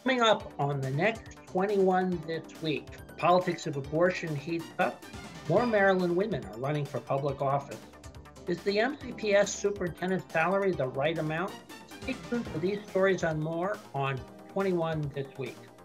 Coming up on the next 21 this week, politics of abortion heats up. More Maryland women are running for public office. Is the MCPS superintendent salary the right amount? Stay tuned for these stories and more on 21 this week.